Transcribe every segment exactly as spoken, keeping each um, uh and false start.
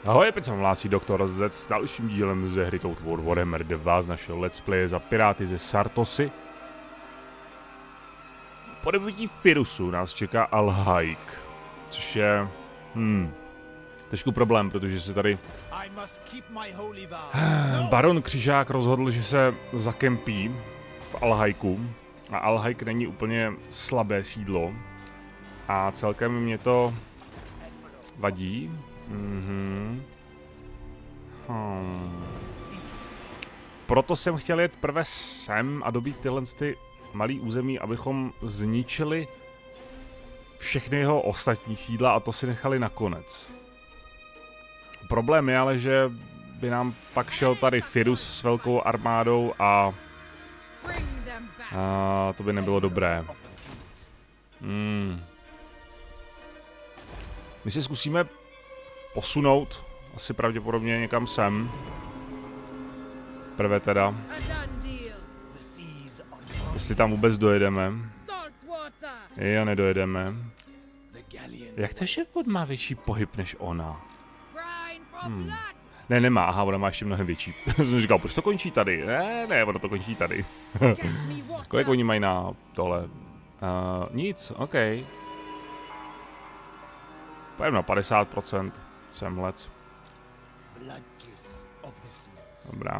Ahoj, opět se vám hlásí doktor Z s dalším dílem ze hry Total War Warhammer dva z našeho let's play za Piráty ze Sartosy. Po debutí Firusu nás čeká Alhaik, což je... Hmm... trošku problém, protože se tady... Baron Křižák rozhodl, že se zakempí v Alhaiku. A Alhaik není úplně slabé sídlo. A celkem mě to vadí. Mhm. Hmm. Proto jsem chtěl jet prvé sem a dobít tyhle ty malý území, abychom zničili všechny jeho ostatní sídla a to si nechali nakonec. Problém je ale, že by nám pak šel tady Firus s velkou armádou a, a to by nebylo dobré. Hmm. My si zkusíme posunout asi pravděpodobně někam sem. Prvé teda. Jestli tam vůbec dojedeme. Jo, nedojedeme. Jak to, že on má větší pohyb než ona? Hmm. Ne, nemá, aha, ona má ještě mnohem větší. Jsem říkal, proč to končí tady? Ne, ne, ono to končí tady. Kolik oni mají na tohle? Uh, nic, OK. Pojďme na padesát procent. Semlec. Dobrá.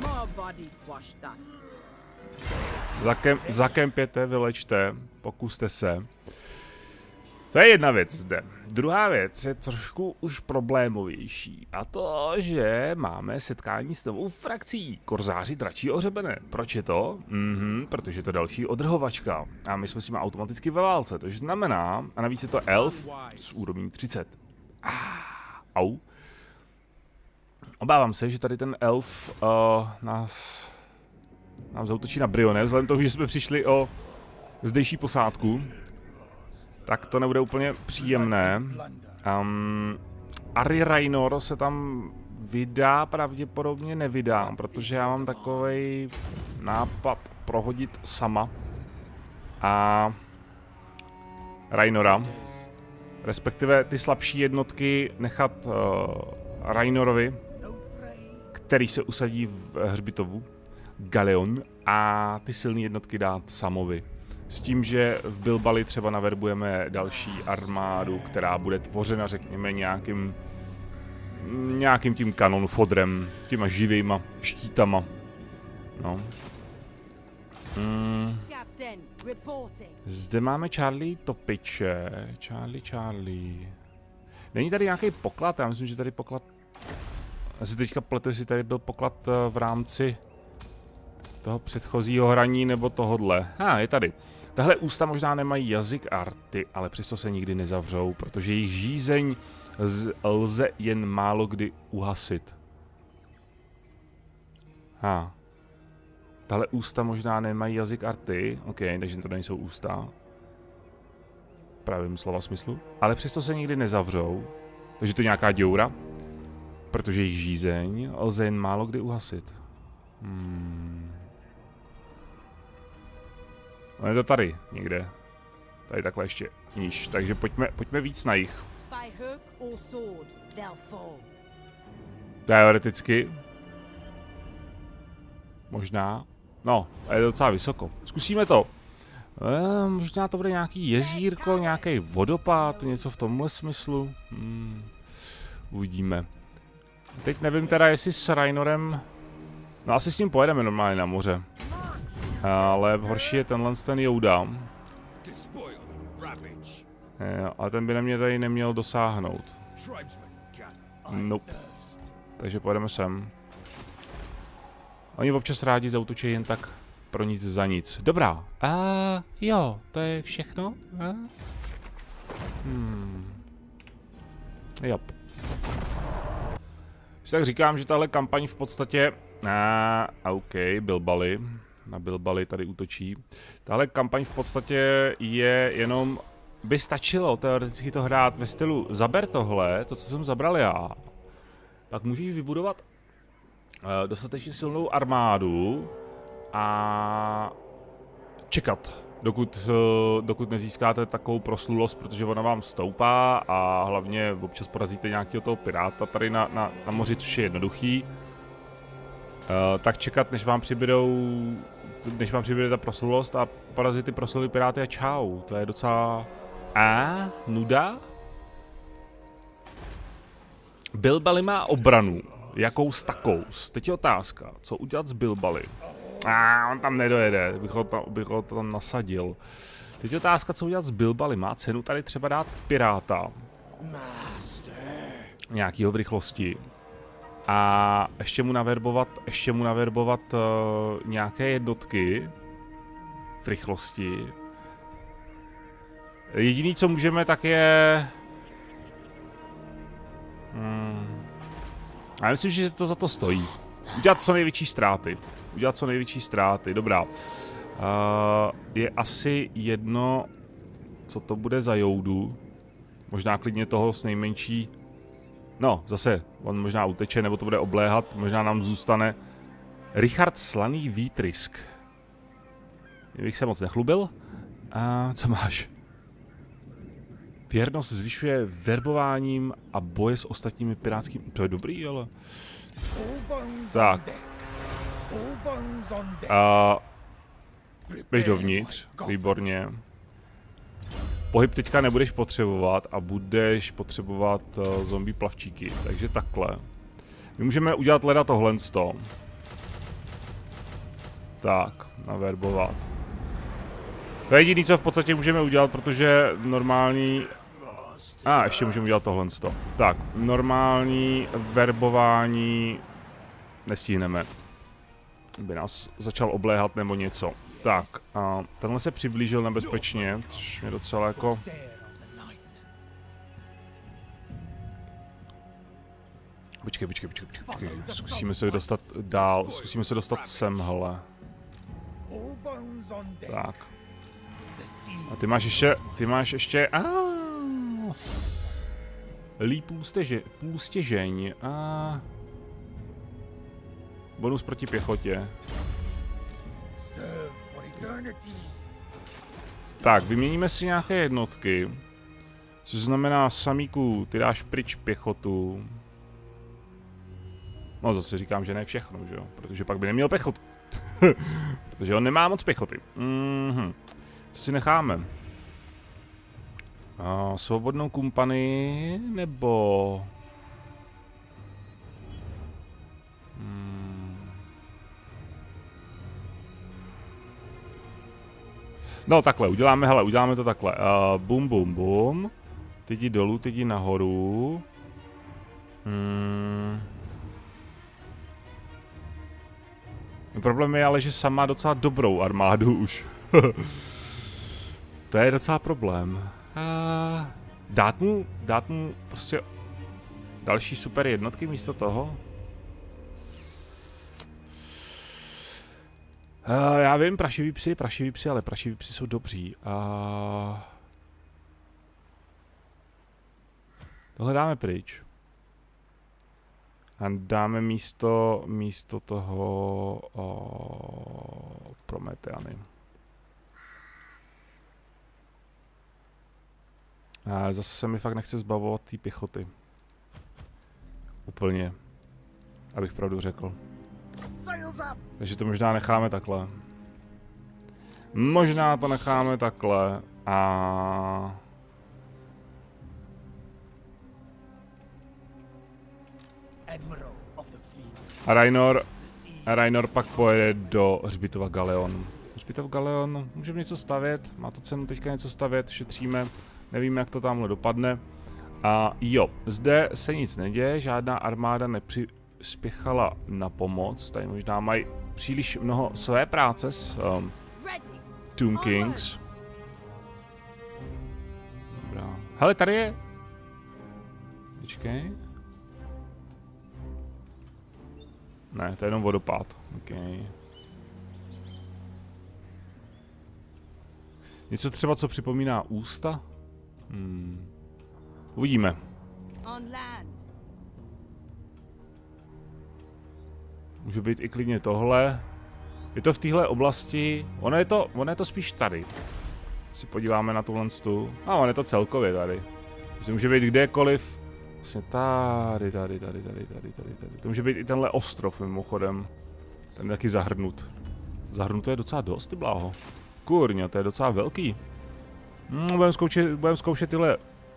Zakem, zakempěte, vylečte, pokuste se. To je jedna věc zde. Druhá věc je trošku už problémovější. A to, že máme setkání s novou frakcí Korzáři dračího hřebene. Proč je to? Mhm, protože je to další odrhovačka. A my jsme s tím automaticky ve válce. To znamená, a navíc je to elf s úrovní třicet. Ah, au. Obávám se, že tady ten elf uh, nás, nám zautočí na Brione, vzhledem toho, že jsme přišli o zdejší posádku. Tak to nebude úplně příjemné. Um, Ari Rainor se tam vydá, pravděpodobně nevydá, protože já mám takovej nápad prohodit sama. A Rainora, respektive ty slabší jednotky nechat uh, Rainorovi, který se usadí v hřbitovu, Galeon, a ty silné jednotky dát Samovi. S tím, že v Bilbali třeba naverbujeme další armádu, která bude tvořena, řekněme, nějakým nějakým tím kanon fodrem, těma živýma štítama. No. Mm. Zde máme Charlie Topiče. Charlie, Charlie. Není tady nějaký poklad? Já myslím, že tady poklad... Já si teďka pletu, jestli tady byl poklad v rámci toho předchozího hraní nebo tohodle. Ha, je tady. Tahle ústa možná nemají jazyk arty, ale přesto se nikdy nezavřou, protože jejich žízeň lze jen málo kdy uhasit. Ha. Tahle ústa možná nemají jazyk arty, ok, takže to nejsou ústa. V pravém slova smyslu. Ale přesto se nikdy nezavřou, takže to je nějaká děura, protože jejich žízeň lze jen málo kdy uhasit. Hmm. No je to tady někde. Tady takhle ještě níž. Takže pojďme, pojďme víc na jich. Teoreticky. Možná. No, je to docela vysoko. Zkusíme to. E, možná to bude nějaký jezírko, nějaký vodopád, něco v tomhle smyslu. Hmm. Uvidíme. Teď nevím teda, jestli s Rainorem... No asi s tím pojedeme normálně na moře. Ale horší je tenhle ten Jouda. Jo, ale ten by na mě tady neměl dosáhnout. Nope. Takže pojedeme sem. Oni občas rádi zautočí jen tak pro nic za nic. Dobrá. A jo, to je všechno? A? Hmm. Jop. Tak říkám, že tahle kampaň v podstatě... A, OK, Bilbali. Na Bilbali tady útočí. Tahle kampaň v podstatě je jenom... By stačilo teoreticky to hrát ve stylu zaber tohle, to, co jsem zabral já. Pak můžeš vybudovat uh, dostatečně silnou armádu a čekat. Dokud, dokud nezískáte takovou proslulost, protože ona vám stoupá a hlavně občas porazíte nějakého toho piráta tady na, na, na moři, což je jednoduchý. Uh, tak čekat, než vám přibydou, než vám přibyde ta proslulost a porazit ty proslulý piráty a čau. To je docela... A nuda? Bilbali má obranu. Jakou stakous? Teď je otázka, co udělat s Bilbali? A on tam nedojede, bych ho tam, bych ho tam nasadil. Teď je otázka, co udělat s Bilbali. Má cenu tady třeba dát piráta. Nějakýho v rychlosti. A ještě mu naverbovat, ještě mu naverbovat uh, nějaké jednotky v rychlosti. Jediný, co můžeme, tak je... Hmm. Já myslím, že to za to stojí. Udělat co největší ztráty. Udělat co největší ztráty, dobrá. Uh, je asi jedno, co to bude za joudu. Možná klidně toho s nejmenší... No, zase, on možná uteče, nebo to bude obléhat, možná nám zůstane. Richard Slaný výtrysk. Bych se moc nechlubil. A co máš? Věrnost zvyšuje verbováním a boje s ostatními pirátskými... To je dobrý, ale... Tak. A... Běž dovnitř, výborně. Pohyb teďka nebudeš potřebovat a budeš potřebovat uh, zombie plavčíky, takže takhle. My můžeme udělat leda tohle sto. Tak, naverbovat. To je jediné, co v podstatě můžeme udělat, protože normální... A, ah, ještě můžeme udělat tohle sto. Tak, normální verbování nestihneme. By nás začal obléhat nebo něco. Tak, a tenhle se přiblížil nebezpečně, což mě docela jako... Počkej, počkej, počkej, počkej, zkusíme se dostat dál, zkusíme se dostat semhle. Tak. A ty máš ještě, ty máš ještě... Ah, Lí půlstěžeň. A... Bonus proti pěchotě. Tak, vyměníme si nějaké jednotky. Což znamená, Samíku, ty dáš pryč pěchotu. No zase říkám, že ne všechno, že jo? Protože pak by neměl pěchotu. Protože on nemá moc pěchoty. Mhm. Co si necháme? A svobodnou kompanii, nebo... Hmm. No takhle, uděláme, hele, uděláme to takhle. Uh, bum, bum, bum. Teď jdi dolů, teď jdi nahoru. Hmm. Problém je ale, že sam má docela dobrou armádu už. To je docela problém. Uh, dát mu, dát mu prostě další super jednotky místo toho? Uh, já vím, prašivý psy, prašivý psy, ale prašivý psy jsou dobří. Uh, tohle dáme pryč. A dáme místo, místo toho uh, Prometeany. A zase se mi fakt nechce zbavovat té pěchoty. Úplně. Abych pravdu řekl. Takže to možná necháme takhle. Možná to necháme takhle. A... A Rainor, a Rainor pak pojede do hřbitova Galeon. Hřbitov Galeon, můžeme něco stavět, má to cenu teďka něco stavět, šetříme. Nevíme, jak to tamhle dopadne. A jo, zde se nic neděje, žádná armáda nepřispěchala na pomoc. Tady možná mají příliš mnoho své práce s um, Tomb Kings. Dobrá. Hele, tady je... Počkej. Ne, to je jenom vodopád. Okay. Něco třeba, co připomíná ústa? Hmm. Uvidíme. Může být i klidně tohle. Je to v téhle oblasti, ono je to, ono je to spíš tady. Si podíváme na tuhle stu. A ono je to celkově tady. To může být kdekoliv. Vlastně tady, tady, tady, tady, tady, tady, tady. To může být i tenhle ostrov mimochodem. Ten je taky zahrnut. Zahrnut to je docela dost, ty bláho. Kurně, to je docela velký. Hmm, budeme zkoušet, budeme zkoušet tyhle.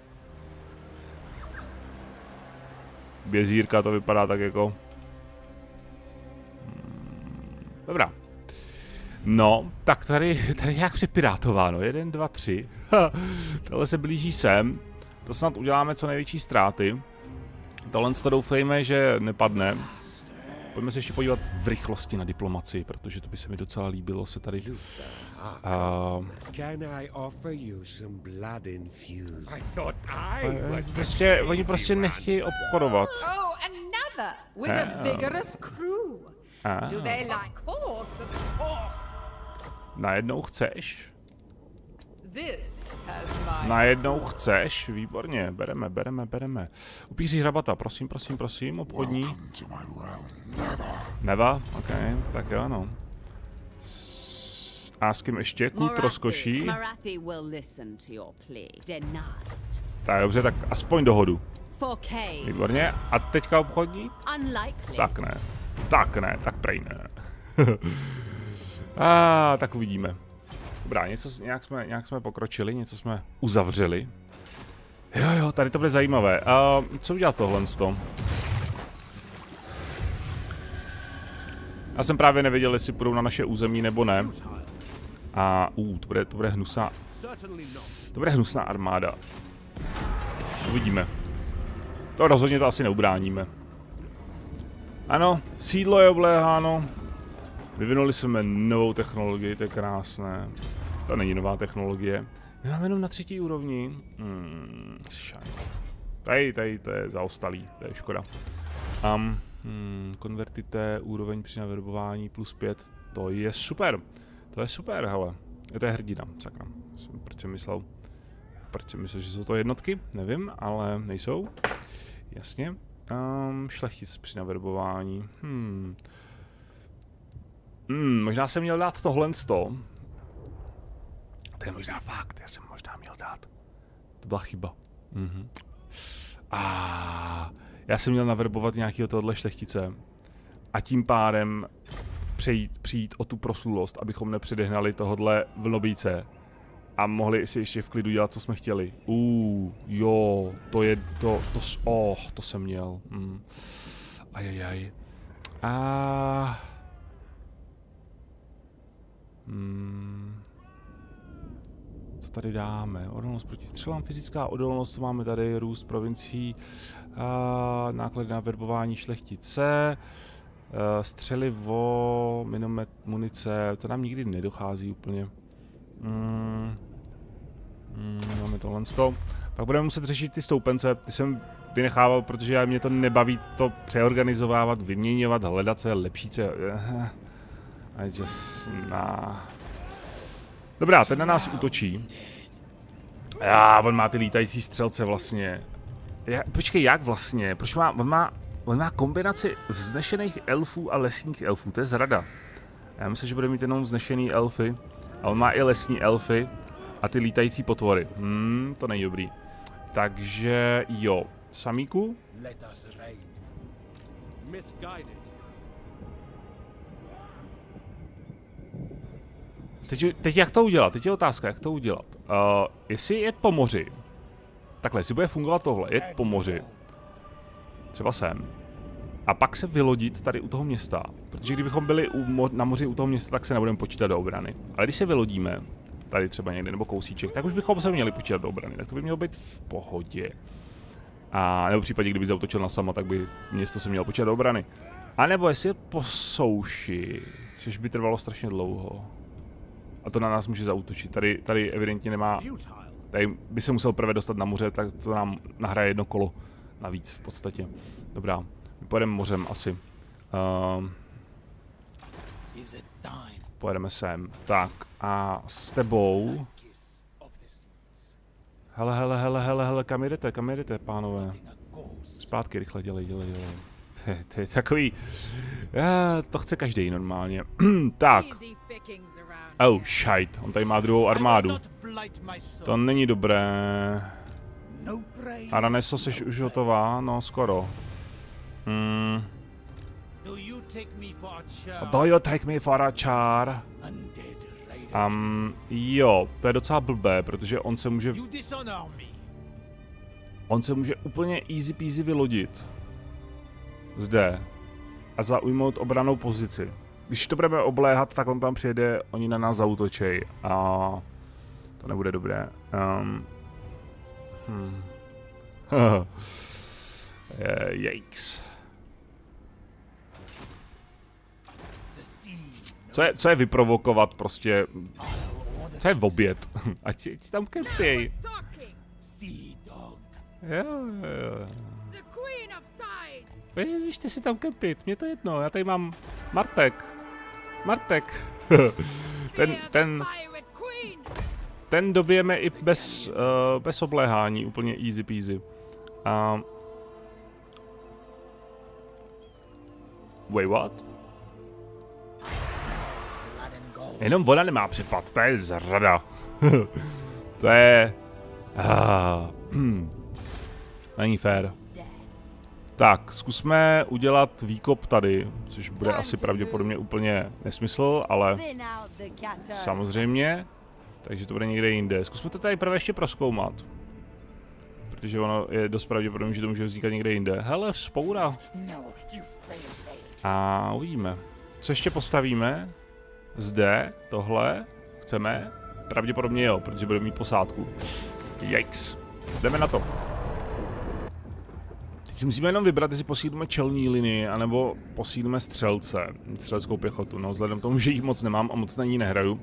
Bězírka, to vypadá tak jako. Hmm, dobrá. No, tak tady, tady je jak přepirátováno. Jeden, dva, tři. Tohle se blíží sem. To snad uděláme co největší ztráty. Tohle to doufejme, že nepadne. Pojďme se ještě podívat v rychlosti na diplomaci, protože to by se mi docela líbilo se tady. Uh, prostě, oni prostě nechtějí obchodovat. Ah. Najednou chceš? Najednou chceš? Výborně, bereme, bereme, bereme. Upíří hrabata, prosím, prosím, prosím, obchodní. Neva? OK, tak jo, no. A s kým ještě? Kult rozkoší. Tak dobře, tak aspoň dohodu. Výborně, a teďka obchodní? Tak ne, tak ne, tak prej ne. A ah, tak uvidíme. Dobrá, něco, nějak, jsme, nějak jsme pokročili, něco jsme uzavřeli. Jo, jo, tady to bude zajímavé. Uh, co udělat tohle z toho? Já jsem právě nevěděl, jestli půjdou na naše území nebo ne. A uh, to bude, to bude hnusná. To bude hnusná armáda. Uvidíme. To rozhodně to asi neubráníme. Ano, sídlo je obléháno. Vyvinuli jsme novou technologii, to je krásné. To není nová technologie. My máme jenom na třetí úrovni. Hmm, tady, tady, to je zaostalý, to je škoda. Um, hmm, konvertité, úroveň při naverbování plus pět, to je super. To je super, hele. Je to je hrdina, sakra. Proč jsem myslel, proč jsem myslel, že jsou to jednotky? Nevím, ale nejsou. Jasně. Um, šlechtic při naverbování. Hmm. Hmm, možná jsem měl dát tohle sto. To je možná fakt, já jsem možná měl dát. To byla chyba. Mhm. A já jsem měl naverbovat nějakého tohle šlechtice. A tím pádem přejít, přijít o tu proslulost, abychom nepředehnali tohodle vlnobíce. A mohli si ještě v klidu dělat, co jsme chtěli. Uh, jo, to je, to, to, oh, to jsem měl. Mm. Ajajaj. A... Hmm. Co tady dáme? Odolnost proti střelám, fyzická odolnost, máme tady růst provincií, a náklady na verbování šlechtice, střelivo, minomet, munice, to nám nikdy nedochází úplně. Hmm. Hmm, máme tohle sto. Pak budeme muset řešit ty stoupence, ty jsem vynechával, protože mě to nebaví to přeorganizovávat, vyměňovat, hledat, co je lepší, co je... I just, nah. Dobrá, ten na nás útočí. Já, on má ty lítající střelce vlastně. Já, počkej, jak vlastně? Proč má, on má, on má kombinaci vznešených elfů a lesních elfů, to je zrada. Já myslím, že bude mít jenom vznešený elfy, a on má i lesní elfy a ty lítající potvory. Hmm, to není dobrý. Takže jo, samíku. Teď, teď jak to udělat? Teď je otázka, jak to udělat. Uh, jestli jet po moři, takhle, jestli bude fungovat tohle, jet po moři, třeba sem, a pak se vylodit tady u toho města, protože kdybychom byli u mo na moři u toho města, tak se nebudeme počítat do obrany. Ale když se vylodíme, tady třeba někde, nebo kousíček, tak už bychom se měli počítat do obrany, tak to by mělo být v pohodě. A nebo v případě, kdyby zautočil na sama, tak by město se mělo počítat do obrany. A nebo jestli je po souši, což by trvalo strašně dlouho. A to na nás může zaútočit. Tady, tady evidentně nemá... Tady by se musel prvé dostat na moře, tak to nám nahraje jedno kolo navíc v podstatě. Dobrá, my pojedeme mořem asi. Um, pojedeme sem. Tak a s tebou... Hele, hele, hele, hele, hele, kam jedete, kam jedete, pánové? Zpátky rychle, dělej, dělej, dělej. To je takový... Já, to chce každý normálně. Tak. Oh, shit. On tady má druhou armádu. To není dobré. Araneso, jsi už hotová? No, skoro. Hmm. Do you take me for a char? Um, jo, to je docela blbé, protože on se může... On se může úplně easy peasy vylodit. Zde. A zaujmout obranou pozici. Když to budeme obléhat, tak on tam přijede, oni na nás zaútočej. A to nebude dobré. Um. Hmm. Yikes. Co je, co je vyprovokovat prostě? Co je v oběd? Ať si, ať si tam kempěj. Jo, jo. Vy, běžte si tam kempit, mě to jedno, já tady mám Martek. Martek. ten, ten, ten dobijeme i bez, uh, bez obléhání, úplně easy peasy. Uh, wait, what? Jenom ona nemá přepad, to je zrada. To je... Uh, není fér. Tak, zkusme udělat výkop tady, což bude asi pravděpodobně úplně nesmysl, ale samozřejmě, takže to bude někde jinde. Zkusme to tady prvé ještě prozkoumat, protože ono je dost pravděpodobné, že to může vznikat někde jinde. Hele, vzpoura. A uvidíme. Co ještě postavíme? Zde, tohle, chceme? Pravděpodobně jo, protože budeme mít posádku. Yikes. Jdeme na to. Teď si musíme jenom vybrat, jestli posílíme čelní linii, anebo posílíme střelce, střeleckou pěchotu. No, vzhledem k tomu, že jich moc nemám a moc na ní nehraju.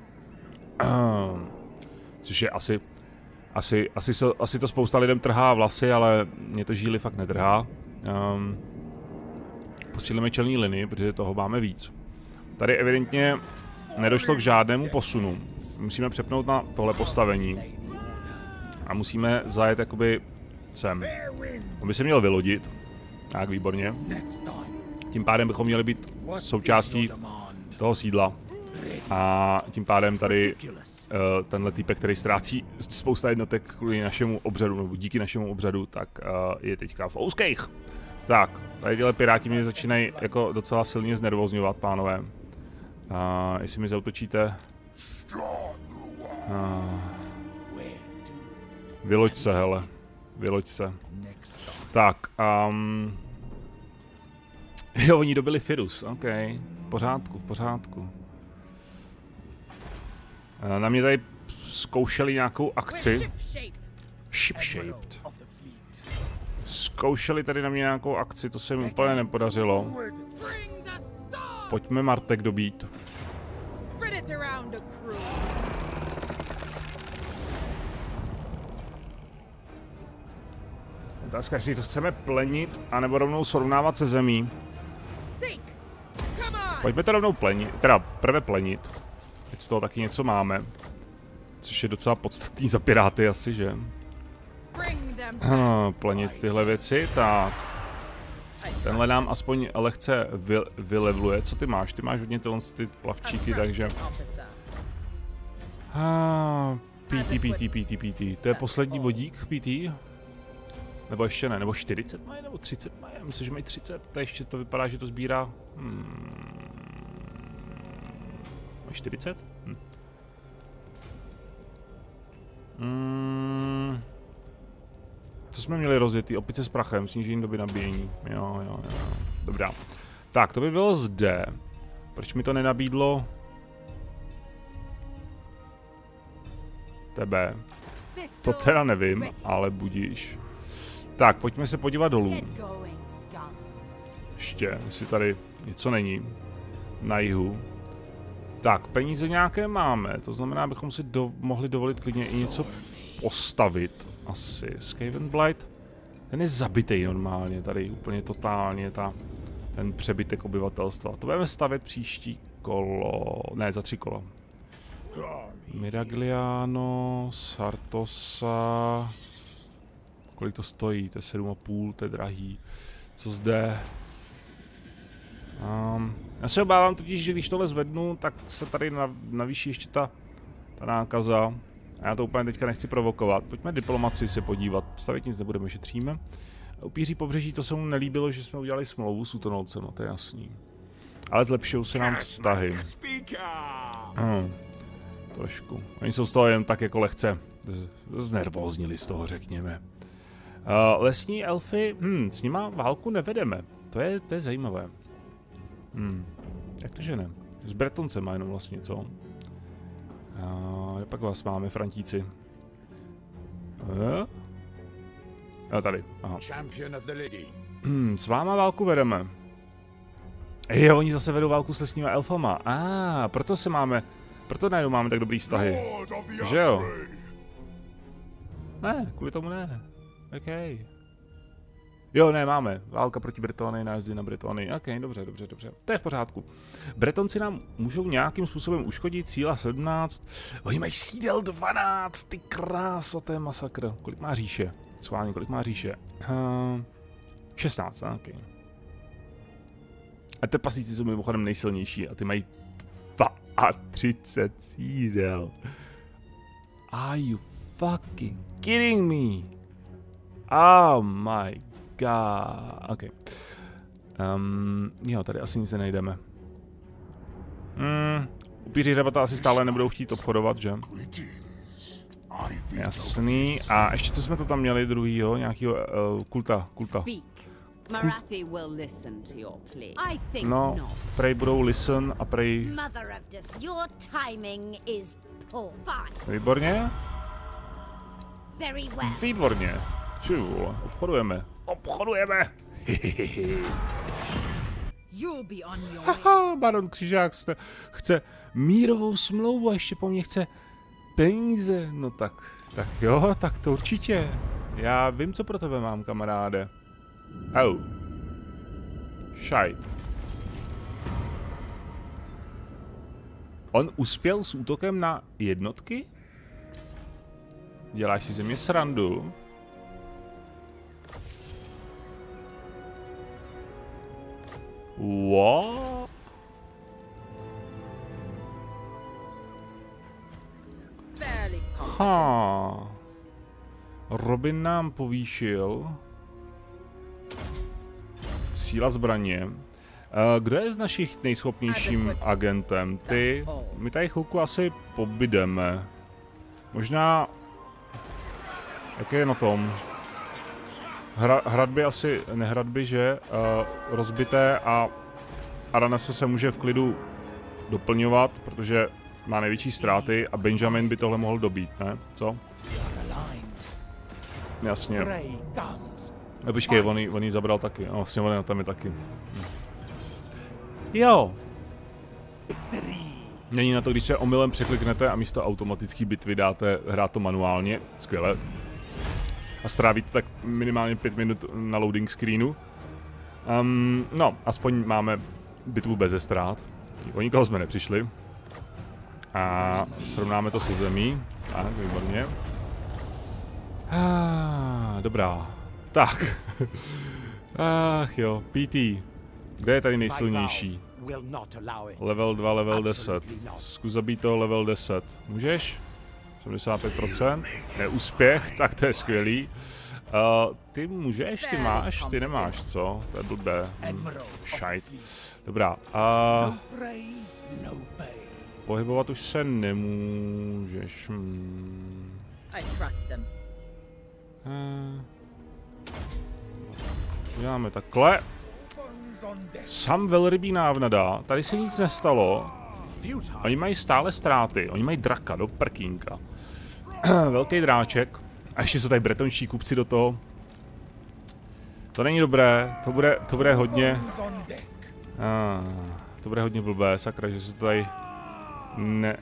Což je asi, asi, asi, so, asi to spousta lidem trhá vlasy, ale mě to žíly fakt netrhá. Um, posílíme čelní linii, protože toho máme víc. Tady evidentně nedošlo k žádnému posunu. Musíme přepnout na tohle postavení. A musíme zajet jakoby sem. On by se měl vylodit. Tak, výborně. Tím pádem bychom měli být součástí toho sídla. A tím pádem tady uh, tenhle týpek, který ztrácí spousta jednotek kvůli našemu obřadu, nebo díky našemu obřadu, tak uh, je teďka v ouských. Tak, tady tyhle piráti mě začínají jako docela silně znervozňovat, pánové. Uh, jestli mi zautočíte... Uh, vyloď se, hele. Vyloď se. Tak, um... jo, oni dobili Firus, ok. V pořádku, v pořádku. Na mě tady zkoušeli nějakou akci. Ship-shaped. Zkoušeli tady na mě nějakou akci, to se jim úplně nepodařilo. Pojďme Martek dobít. Otázka, jestli to chceme plenit, anebo rovnou srovnávat se zemí. Pojďme to rovnou plenit, teda prvé plenit. Teď z toho taky něco máme. Což je docela podstatný za piráty asi, že? Ano, plenit tyhle věci, tak. Tenhle nám aspoň lehce vy, vylevluje. Co ty máš? Ty máš hodně tyhle ty plavčíky, takže... Ah, P T, P T, P T, P T. To je poslední vodík, P T? Nebo ještě ne, nebo čtyřicet mají, nebo třicet mají, myslím, že mají třicet, to ještě to vypadá, že to sbírá, hmm. Mají čtyřicet? Hm. Hmm. Co jsme měli rozjetý? Opice s prachem, snížení doby nabíjení, jo, jo, jo, dobrá. Tak, to by bylo zde, proč mi to nenabídlo tebe? To teda nevím, ale budíš. Tak, pojďme se podívat dolů. Ještě, jestli tady něco není. Na jihu. Tak, peníze nějaké máme, to znamená, bychom si do, mohli dovolit klidně i něco postavit. Asi. Skaven Blight, ten je zabitej normálně, tady úplně totálně, ta, ten přebytek obyvatelstva. To budeme stavět příští kolo, ne, za tři kola. Miragliano, Sartosa... Kolik to stojí? To je sedm a půl, to je drahý. Co zde? Um, já se obávám totiž, že když tohle zvednu, tak se tady navýší ještě ta, ta nákaza. A já to úplně teďka nechci provokovat. Pojďme diplomaci se podívat. Stavět nic nebudeme, šetříme. Upíří pobřeží, to se mu nelíbilo, že jsme udělali smlouvu s útonoucem, no to je jasný. Ale zlepšují se nám vztahy. Hmm, trošku. Oni jsou z toho jen tak jako lehce znervóznili z toho, řekněme. Uh, lesní elfy, hm, s nima válku nevedeme. To je, to je zajímavé. Hmm, jak to že ne? S Bretoncema jenom vlastně, co? Uh, pak vás máme, Frantíci. Uh? Jo, tady, aha. Hmm, s váma válku vedeme. Jo, oni zase vedou válku s lesníma elfama. A, ah, proto se máme, proto najednou máme tak dobrý vztahy. Že jo? Ne, kvůli tomu ne. OK. Jo, ne, máme. Válka proti Británii, nájezdy na Británii. OK, dobře, dobře, dobře. To je v pořádku. Bretonci nám můžou nějakým způsobem uškodit, síla sedmnáct. Oni mají sídel dvanáct, ty kráso, to je masakr. Kolik má říše? Schválně, kolik má říše? Uh, šestnáct, OK. A ty paslíci jsou mimochodem nejsilnější a ty mají třicet dva sídel. Are you fucking kidding me? Oh my god. OK. Um, jo, tady asi nic nenajdeme. Hmm, upíři hřebata asi stále nebudou chtít obchodovat, že? Jasný. A ještě co jsme to tam měli druhýho? Nějakýho uh, kulta, kulta. Marathi will listen to your plea. I think no, not. prej budou listen a prej... Mother of this, your timing is poor. Fine. Výborně. Very well. Výborně. Čuj, obchodujeme. Obchodujeme. You'll be on your Haha, baron Křižák chce, chce mírovou smlouvu a ještě po mně chce peníze. No tak, tak jo, tak to určitě. Já vím, co pro tebe mám, kamaráde. Au. Šajt. On uspěl s útokem na jednotky? Děláš si ze mě srandu? What? Ha. Robin nám povýšil síla zbraně. Kdo je z našich nejschopnějším agentem? Ty, my tady chvilku asi pobydeme. Možná... Jak je na tom? Hra, hradby asi, nehradby, že? Uh, rozbité a Aranese se může v klidu doplňovat, protože má největší ztráty a Benjamin by tohle mohl dobít, ne? Co? Jasně. No počkej, on jí, on jí zabral taky. No, vlastně on tam je taky. Jo. Není na to, když se omylem překliknete a místo automatické bitvy dáte hrát to manuálně. Skvěle. A strávíte tak minimálně pět minut na loading screenu. Um, no, aspoň máme bitvu beze ztrát. O nikoho jsme nepřišli. A srovnáme to se zemí. Tak, výborně. Ah, dobrá. Tak. Ach jo, P T. Kde je tady nejsilnější? Level dva, level deset. Zkus zabít toho level deset. Můžeš? sedmdesát pět procent. Neúspěch, tak to je skvělý. Uh, ty můžeš, ty máš, ty nemáš, co? To je blbé. Hm. Šajt. Dobrá. Uh, pohybovat už se nemůžeš. Hmm. Uh, děláme takhle. Sam velrybí návnada. Tady se nic nestalo. Oni mají stále ztráty. Oni mají draka do prkínka. Velký dráček. A ještě jsou tady bretonští kupci do toho. To není dobré. To bude, to bude hodně... Ah, to bude hodně blbé, sakra, že se to tady... Ne...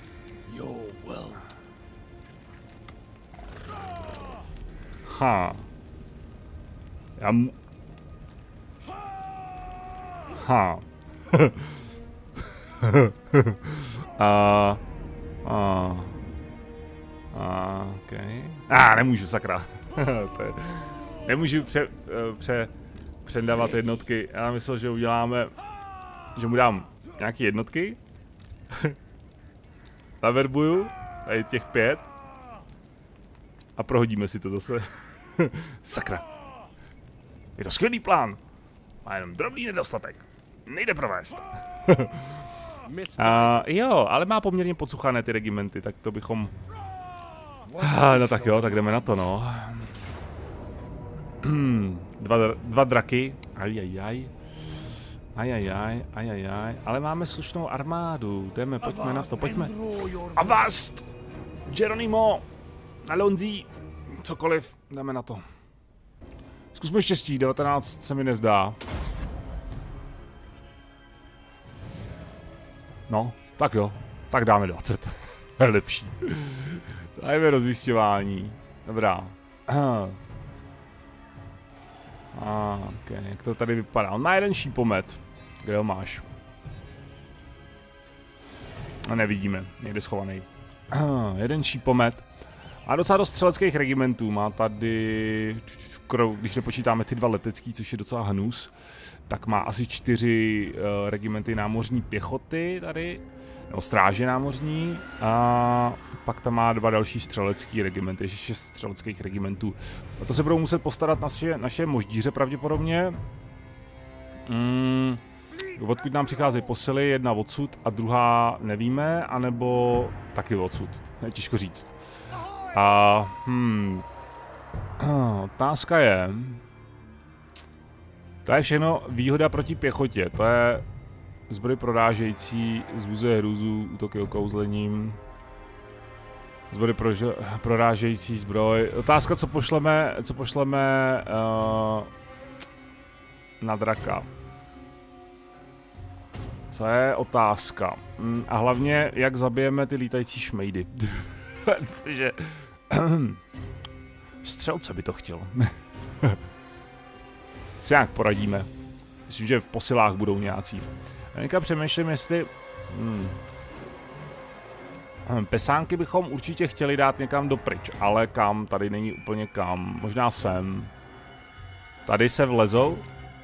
Ha. Já mu... Ha. A... A... A... Okay. A, nemůžu, sakra. To je... Nemůžu pře, pře, předávat jednotky. Já myslel, že uděláme že mu dám nějaké jednotky. Naverbuju, tady těch pět. A prohodíme si to zase. Sakra. Je to skvělý plán. Má jenom drobný nedostatek. Nejde provést. A jo, ale má poměrně pocuchané ty regimenty, tak to bychom... No tak jo, tak jdeme na to, no. dva, dva draky. Ajajaj. Ajajaj, ajajaj. Ale máme slušnou armádu. Jdeme, pojďme na to, pojďme. Avast! Geronimo! Alonzi! Cokoliv, jdeme na to. Zkusme štěstí, devatenáct se mi nezdá. No, tak jo, tak dáme dvacet. To je lepší. Dajme rozmísťování. Dobrá. A, okay. Jak to tady vypadá? On má jeden šípomet. Kde ho máš? No, nevidíme, někde schovaný. Jeden šípomet. A docela dost střeleckých regimentů. Má tady, když nepočítáme ty dva letecký, což je docela hnus, tak má asi čtyři uh, regimenty námořní pěchoty tady, nebo stráže námořní, a pak tam má dva další střelecký regimenty, ještě šest střeleckých regimentů. A to se budou muset postarat naše, naše moždíře pravděpodobně. Mm, odkud nám přicházejí posily, jedna odsud a druhá nevíme, anebo taky odsud, je těžko říct. A hmm, otázka je, to je všechno výhoda proti pěchotě, to je zbroj prorážející, zbuzuje hrůzu, útoky okouzlením, zbroj pro, prorážející zbroj. Otázka, co pošleme, co pošleme uh, na draka. Co je otázka? Mm, a hlavně, jak zabijeme ty lítající šmejdy. Protože střelce by to chtěl. Si nějak poradíme. Myslím, že v posilách budou nějací. Já přemýšlím, jestli... Hmm. Pesánky bychom určitě chtěli dát někam dopryč, ale kam? Tady není úplně kam. Možná sem. Tady se vlezou.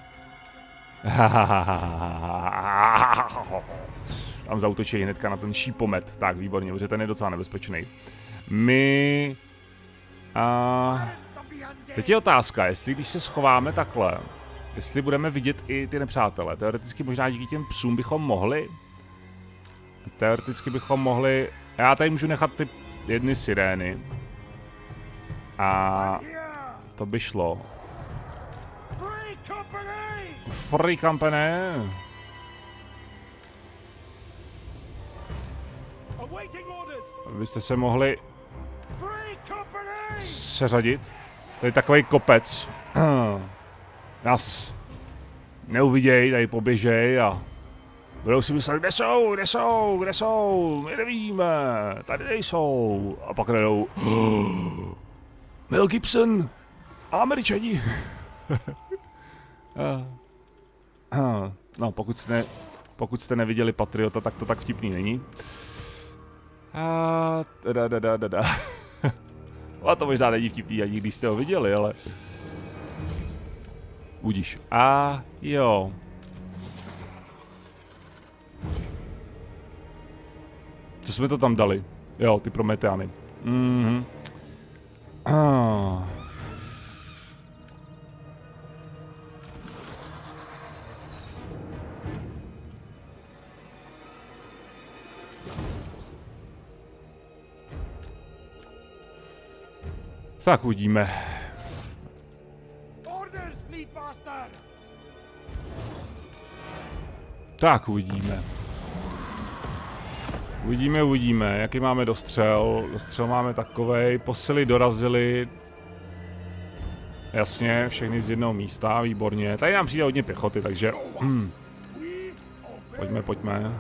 Tam zautočí hnedka na ten šípomet. Tak, výborně, protože ten je docela nebezpečný. My... A... Teď je otázka, jestli když se schováme takhle, jestli budeme vidět i ty nepřátelé. Teoreticky možná díky těm psům bychom mohli. Teoreticky bychom mohli... Já tady můžu nechat ty jedny sirény. A... To by šlo. Free company! Byste se mohli seřadit. To je takový kopec. Nás neuviděj, tady poběžej a budou si myslet, kde jsou, kde jsou, kde jsou, my nevíme, tady nejsou. A pak jdou Mel Gibson a Američani. No, pokud jste, pokud jste neviděli Patriota, tak to tak vtipný není. A da da da da da. A to možná není vtipný, ani když jste ho viděli, ale... Budíš. A jo. Co jsme to tam dali? Jo, ty Prometeany. Mhm. Ah. Tak uvidíme. Tak uvidíme. Uvidíme, uvidíme, jaký máme dostřel. Dostřel máme takovej, posily dorazily. Jasně, všechny z jednoho místa, výborně. Tady nám přijde hodně pěchoty, takže... Hmm. Pojďme, pojďme.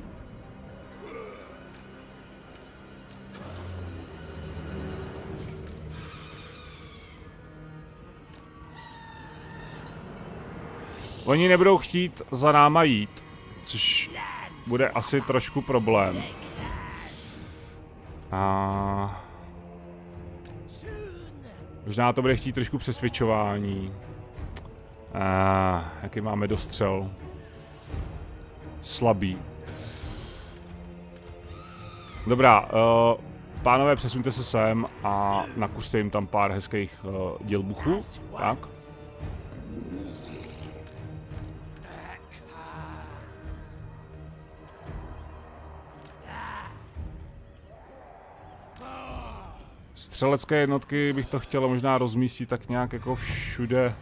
Oni nebudou chtít za náma jít, což bude asi trošku problém. A... Možná to bude chtít trošku přesvědčování. A... Jaký máme dostřel? slabý. Dobrá, uh, pánové, přesuňte se sem a nakuřte jim tam pár hezkých uh, dělbuchů. Tak. Střelecké jednotky bych to chtěl možná rozmístit tak nějak jako všude.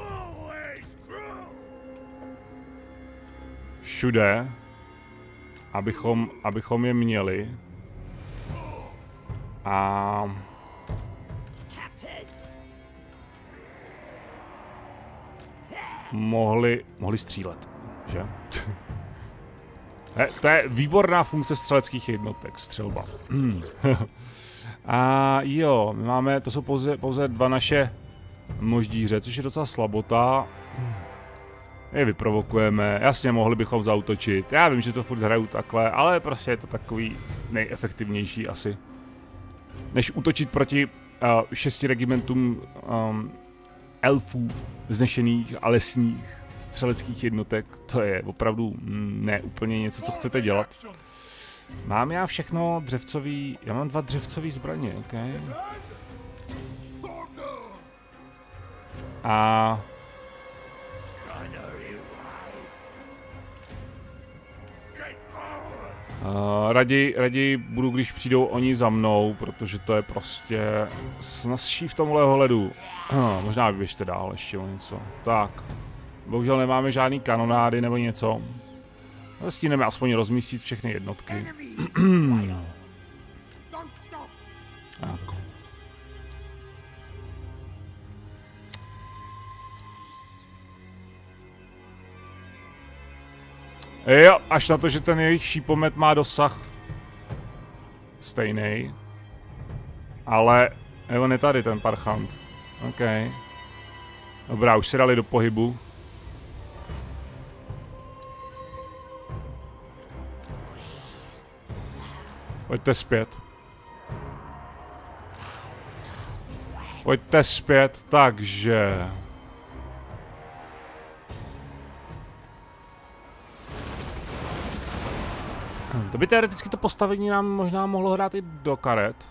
Všude. Abychom, abychom je měli. A... Mohli, mohli střílet, že? To je výborná funkce střeleckých jednotek, střelba. A jo, my máme, to jsou pouze, pouze dva naše moždíře, což je docela slabota. Je vyprovokujeme, jasně, mohli bychom zaútočit. Já vím, že to furt hraju takhle, ale prostě je to takový nejefektivnější asi. Než útočit proti uh, šesti regimentům um, elfů vznešených a lesních střeleckých jednotek, to je opravdu mm, ne úplně něco, co chcete dělat. Mám já všechno dřevcový, já mám dva dřevcový zbraně, ok. A... Uh, raději, raději budu, když přijdou oni za mnou, protože to je prostě snazší v tomhle ohledu. Uh, možná běžte dál ještě o něco. Tak. Bohužel nemáme žádný kanonády nebo něco. Stíneme aspoň rozmístit všechny jednotky. Tak. Jo, až na to, že ten jejich šípomet má dosah stejný. Ale jo, on je tady ten parchant. OK. Dobrá, už se dali do pohybu. Pojďte zpět. Pojďte zpět, takže... To by teoreticky to postavení nám možná mohlo hrát i do karet.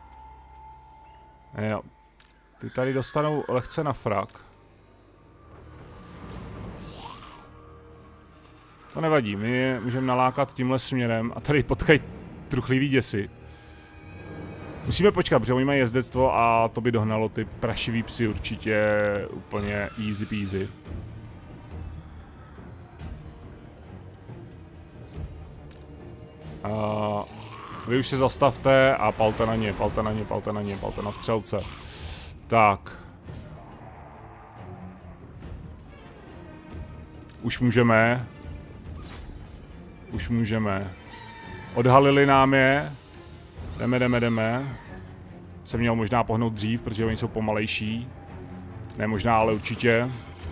Jo. Ty tady dostanou lehce na frak. To nevadí, my je můžeme nalákat tímhle směrem a tady potkají truchlivý děsi. Musíme počkat, protože oni mají jezdectvo a to by dohnalo ty prašivý psy určitě úplně easy peasy. Uh, vy už se zastavte a palte na ně, palte na ně, palte na ně, palte na střelce. Tak. Už můžeme. Už můžeme. Odhalili nám je. Jdeme, jdeme, jdeme. Jsem měl možná pohnout dřív, protože oni jsou pomalejší. Ne možná, ale určitě.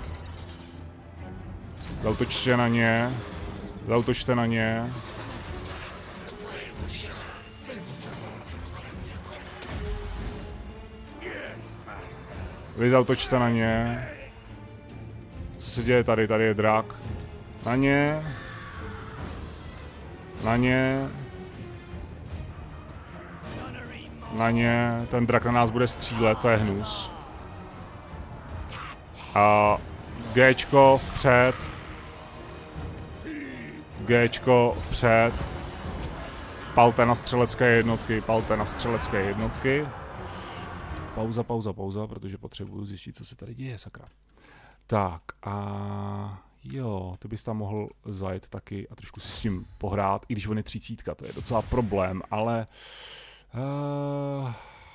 Zautočte na ně. Zautočte na ně. Vy zautočte na ně. Co se děje tady? Tady je drak. Na ně. Na ně. Na ně. Ten drak na nás bude střílet, to je hnus. A Gčko vpřed. Gčko vpřed. Palte na střelecké jednotky, palte na střelecké jednotky. Pauza, pauza, pauza, protože potřebuju zjistit, co se tady děje, sakra. Tak a jo, ty bys tam mohl zajet taky a trošku si s tím pohrát, i když on je třicítka, to je docela problém, ale... Uh,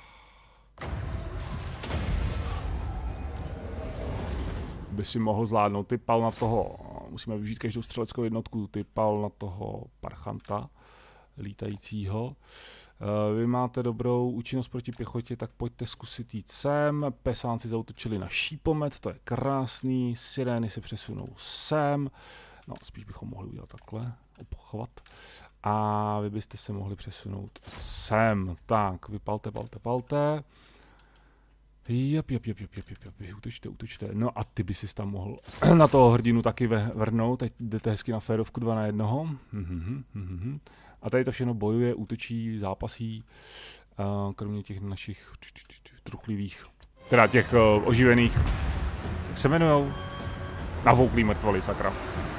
by si mohl zvládnout, ty pal na toho, musíme využít každou střeleckou jednotku, ty pal na toho parchanta lítajícího. Vy máte dobrou účinnost proti pěchotě, tak pojďte zkusit jít sem. Pesánci zaútočili na šípomet, to je krásný. Sirény se přesunou sem. No, spíš bychom mohli udělat takhle, obchvat. A vy byste se mohli přesunout sem. Tak, vypalte, palte, palte. Jep, jep, jep, jep, jep, jep, jep, útočte, útočte. No a ty by si tam mohl na toho hrdinu taky vrhnout. Teď jdete hezky na férovku dva na jednoho. Mhm, mhm. A tady to všechno bojuje, útočí, zápasí. Uh, kromě těch našich truchlivých, teda těch uh, oživených. Jak se jmenujou? Navouklý mrtvoly, sakra.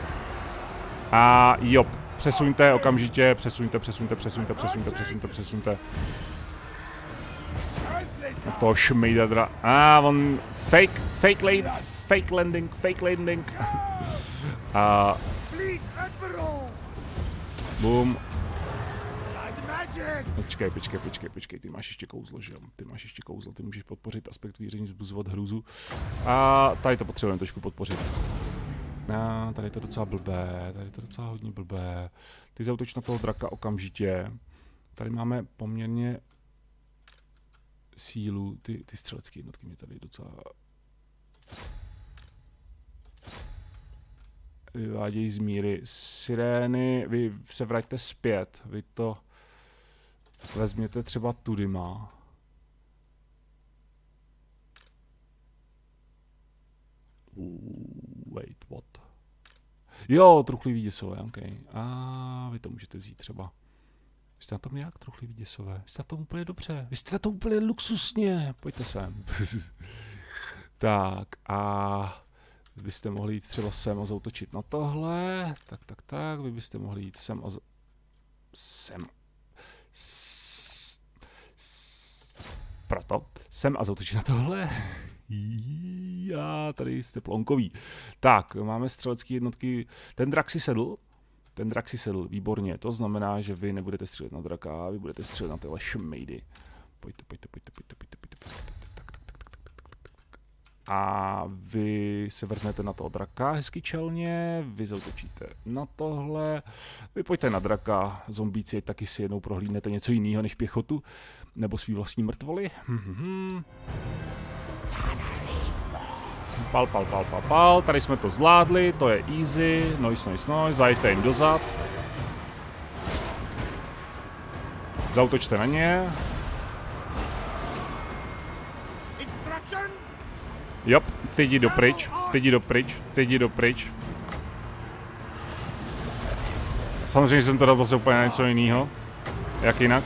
A jo, přesuňte okamžitě, přesuňte, přesuňte, přesuňte, přesuňte, přesuňte, přesuňte. To šmejdadra. A ah, on fake, fake lane, fake landing, fake landing. A boom. Počkej, počkej, počkej, počkej, ty máš ještě kouzlo, že jo? Ty máš ještě kouzlo, ty můžeš podpořit aspekt víření, zbuzovat hrůzu. A tady to potřebujeme trošku podpořit. A tady je to docela blbé, tady je to docela hodně blbé. Ty zautoč na toho draka okamžitě. Tady máme poměrně sílu, ty, ty střelecké jednotky mě tady docela vyvádějí z míry. Sirény, vy se vraťte zpět, vy to vezměte třeba tudy má. Wait, what? Jo, truchlivý děsové, ok. A vy to můžete vzít třeba. Vy jste na tom nějak truchlivý děsové? Vy jste na tom úplně dobře. Vy jste na tom úplně luxusně. Pojďte sem. Tak a vy byste mohli jít třeba sem a zautočit na tohle. Tak, tak, tak. Vy byste mohli jít sem a z... sem. S... S... Proto. Sem a zautočit na tohle. Já, tady jste plonkový. Tak, máme střelecké jednotky. Ten drak si sedl. Ten drak si sedl, výborně. To znamená, že vy nebudete střílet na draka, vy budete střílet na tyhle šmejdy. Pojďte, pojďte, pojďte, pojďte, pojďte, pojďte, pojďte. Tak, tak, tak, tak, tak, tak, tak. A vy se vrhnete na toho draka hezky čelně, vy zautočíte na tohle. Vy pojďte na draka, zombíci, taky si jednou prohlídnete něco jiného než pěchotu, nebo svý vlastní mrtvoly. Mhm. Pal, pal, pal, pal, pal, tady jsme to zvládli, to je easy, noise, noise, noise, zajďte jim dozad. Zautočte na ně. Jop, teď jdi dopryč, teď jdi dopryč, teď jdi dopryč. Samozřejmě jsem to dal zase úplně na něco jiného. Jak jinak?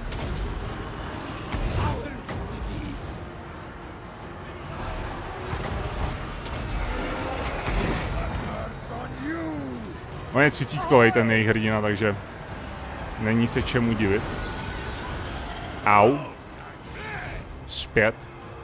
On je třicítkovej ten jejich hrdina, takže není se čemu divit. Au. Zpět.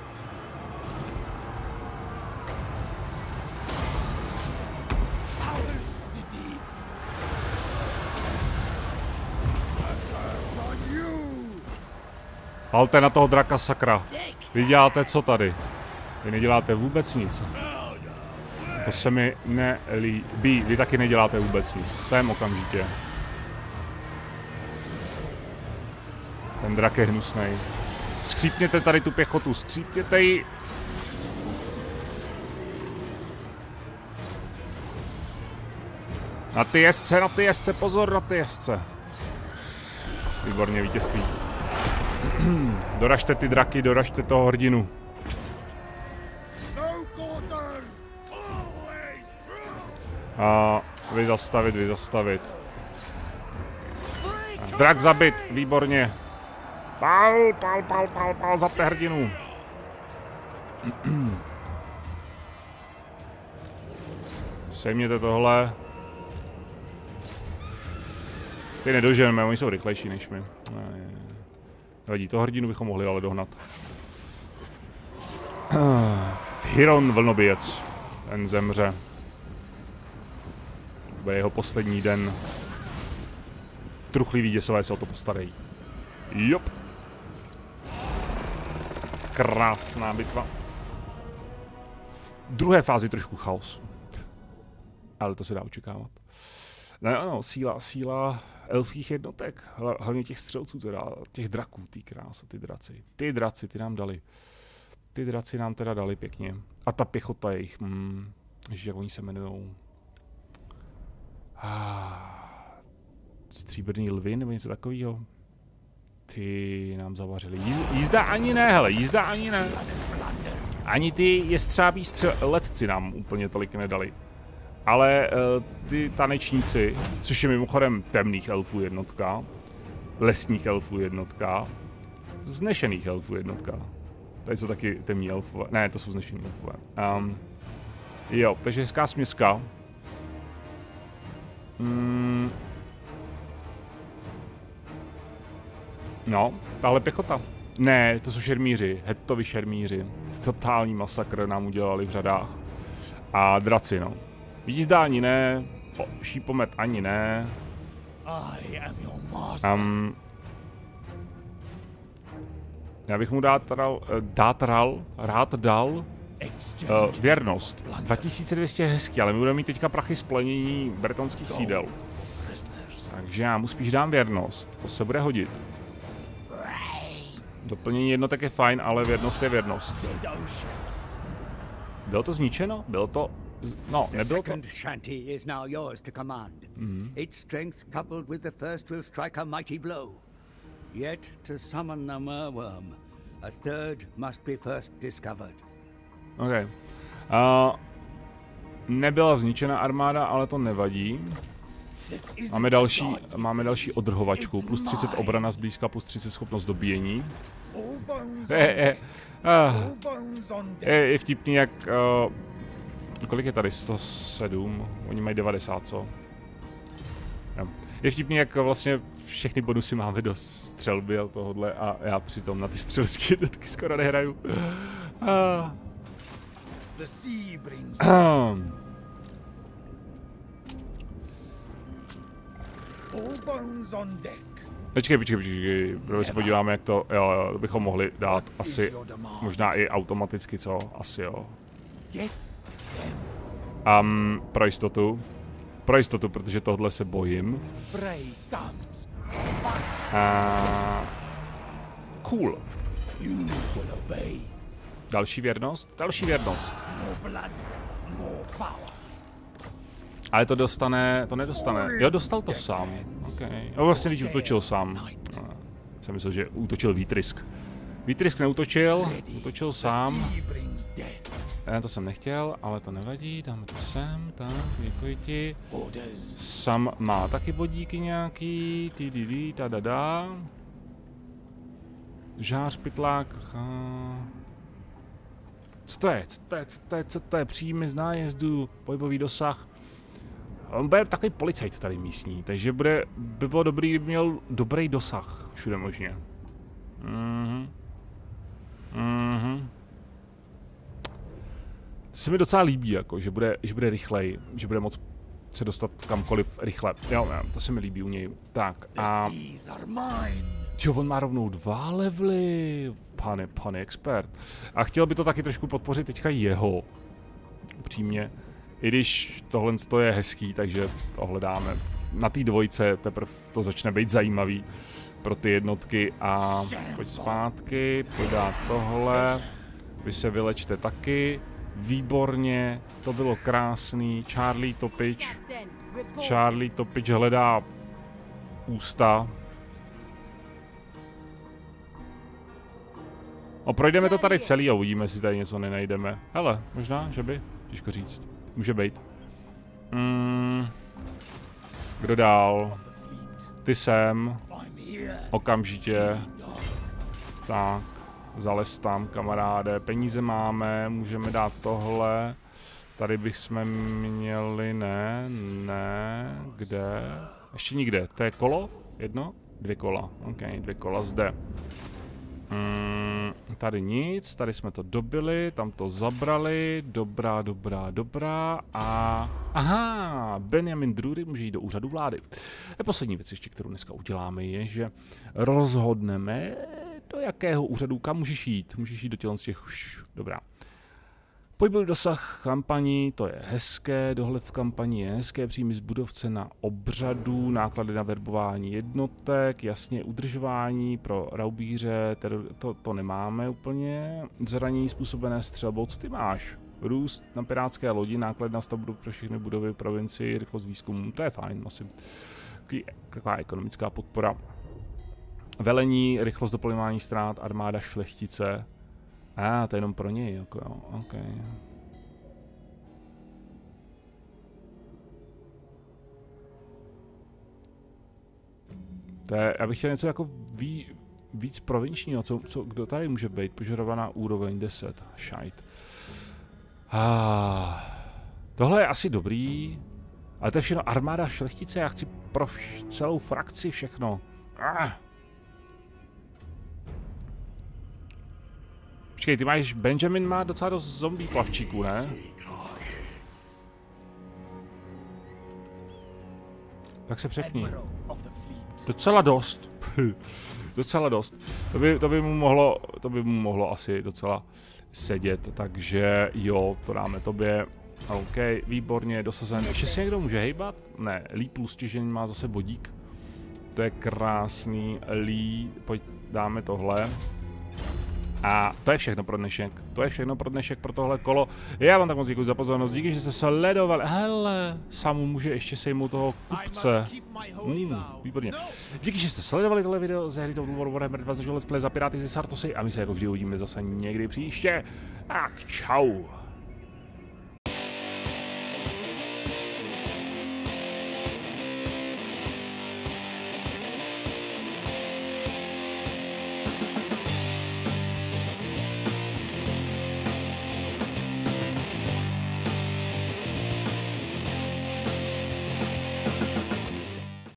Halte na toho draka, sakra. Vy děláte co tady? Vy neděláte vůbec nic. To se mi nelíbí. Vy taky neděláte vůbec nic. Sem okamžitě. Ten drak je hnusnej. Skřípněte tady tu pěchotu. Skřípněte ji. Na ty jezdce, na ty jezdce, pozor na ty jezdce. Výborně, vítězství. Doražte ty draky, doražte toho hrdinu. A vy zastavit, vy zastavit. Drak zabit, výborně. Pal, pal, pal, pal, pal, zapte hrdinu. Sejměte tohle. Ty nedoženeme, oni jsou rychlejší než my. Vadí, toho hrdinu bychom mohli ale dohnat. Hiron vlnobijec. Ten zemře. To bude jeho poslední den. Truchlivý děsové se o to postarají. Jop. Krásná bitva. V druhé fázi trošku chaos. Ale to se dá očekávat. No ano, síla, síla elfích jednotek. Hlavně těch střelců, teda, těch draků, ty kráso, ty draci. Ty draci, ty nám dali. Ty draci nám teda dali pěkně. A ta pěchota jejich, hmm, ježiš, jak oni se jmenujou. Ah, stříbrný lvy nebo něco takového. Ty nám zavařili. Jíz, jízda ani ne, hele, jízda ani ne. Ani ty jestřábí letci nám úplně tolik nedali. Ale uh, ty tanečníci, což je mimochodem temných elfů jednotka, lesních elfů jednotka, znešených elfů jednotka. Tady jsou taky temní elfové. Ne, to jsou znešení elfové. Um, jo, takže hezká směska. Mm. No, tahle pěchota. Ne, to jsou šermíři, Hettovi šermíři. Totální masakr nám udělali v řadách. A draci, no. Jízda ani ne, o, šípomet ani ne. Um, já bych mu dát ral, dát ral, rád dal uh, věrnost. dva tisíce dvě stě hezky, ale my budeme mít teďka prachy z plenění bretonských sídel. Takže já mu spíš dám věrnost, to se bude hodit. Doplnění jednotek je fajn, ale věrnost je věrnost. Bylo to zničeno? Bylo to... No, nebylo to... Mm-hmm. Its strength coupled with the first will strike a mighty blow. Yet to summon the merworm, a third must be first discovered. OK. Uh, nebyla zničena armáda, ale to nevadí. Máme další, máme další odrhovačku, plus třicet obrana zblízka, plus třicet schopnost dobíjení. Je, je, uh, je, je vtipný, jak... Uh, kolik je tady? sto sedm? Oni mají devadesát, co? Jo. Je vtipný, jak vlastně všechny bonusy máme do střelby a tohodle a já přitom na ty střelské jednotky skoro nehraju. Uh. Počkej, počkej, počkej, protože se podíváme, jak to, jo, jo, bychom mohli dát asi, možná i automaticky, co? Asi jo. Um, pro jistotu. Pro jistotu, protože tohle se bojím. Uh, cool. Další věrnost? Další věrnost. Ale to dostane, to nedostane. Jo, dostal to sám. Okay. Jo, vlastně teď útočil sám. No, jsem myslel, že útočil výtrysk. Výtrysk neútočil, útočil sám. Ne, to jsem nechtěl, ale to nevadí, dáme to sem, tak, děkuji ti. Sam má taky bodíky nějaký, ty di di ta da da. Žář, pytlák. Co to je? Co to je? Co to je? Co to je? Příjmy z nájezdu, pohybový dosah. On bude takový policajt tady místní, takže bude, by bylo dobrý, kdyby měl dobrý dosah všude možně. Mhm. Mhm. To se mi docela líbí, jako, že bude, že bude rychlej, že bude moct se dostat kamkoliv rychle. Jo, jo, to se mi líbí u něj. Tak a... Jo, on má rovnou dva levely, pane, pane expert. A chtěl by to taky trošku podpořit teďka jeho, upřímně. I když tohle je hezký, takže to hledáme. Na té dvojce teprve to začne být zajímavý pro ty jednotky. A pojď zpátky, pojď dát tohle. Vy se vylečte taky. Výborně, to bylo krásný. Charlie Topič. Charlie Topič hledá ústa. No, projdeme to tady celý a uvidíme, jestli tady něco nenajdeme. Hele, možná, že by? Těžko říct. Může být. Mm. Kdo dál? Ty sem. Okamžitě. Tak. Zalez tam, kamaráde. Peníze máme, můžeme dát tohle. Tady bychom měli, ne, ne, kde? Ještě nikde. To je kolo? Jedno? Dvě kola. OK, dvě kola zde. Mm, tady nic, tady jsme to dobili, tam to zabrali, dobrá, dobrá, dobrá a... Aha, Benjamin Drury může jít do úřadu vlády. A poslední věc ještě, kterou dneska uděláme, je, že rozhodneme, do jakého úřadu, kam můžeš jít. Můžeš jít do tělen z těch už, dobrá. Pohybový dosah kampaní, to je hezké, dohled v kampani je hezké, příjmy z budovce na obřadu, náklady na verbování jednotek, jasně udržování pro raubíře, to, to nemáme úplně, zranění způsobené střelbou, co ty máš? Růst na pirátské lodi, náklad na stavbu pro všechny budovy provincii, rychlost výzkumu, to je fajn, asi taková ekonomická podpora. Velení, rychlost doplňování ztrát, armáda šlechtice, A, ah, to je jenom pro něj, jako jo, ok. To je, já bych chtěl něco jako ví, víc provinčního, co, co, kdo tady může být, požadovaná úroveň deset, šajt. Ah, tohle je asi dobrý, ale to je všechno armáda šlechtice, já chci pro vš celou frakci všechno. Ah. Počkej, ty máš, Benjamin má docela dost zombie plavčíků, ne? Tak se přepni. Docela dost. Docela dost. To by, to by mu mohlo, to by mu mohlo asi docela sedět, takže jo, to dáme tobě. OK, výborně, dosazen. Ještě si někdo může hejbat? Ne, Lee plus stěžení má zase bodík. To je krásný. Lee, pojď, dáme tohle. A to je všechno pro dnešek. To je všechno pro dnešek, pro tohle kolo. Já vám tak moc děkuji za pozornost, díky, že jste sledovali. Hele, Samu může ještě sejmout toho kupce. Hmm, výborně. Díky, že jste sledovali tohle video ze hry Total War Warhammer dva Let's Play za Piráty ze Sartosy a my se jako vždy uvidíme zase někdy příště. Tak čau.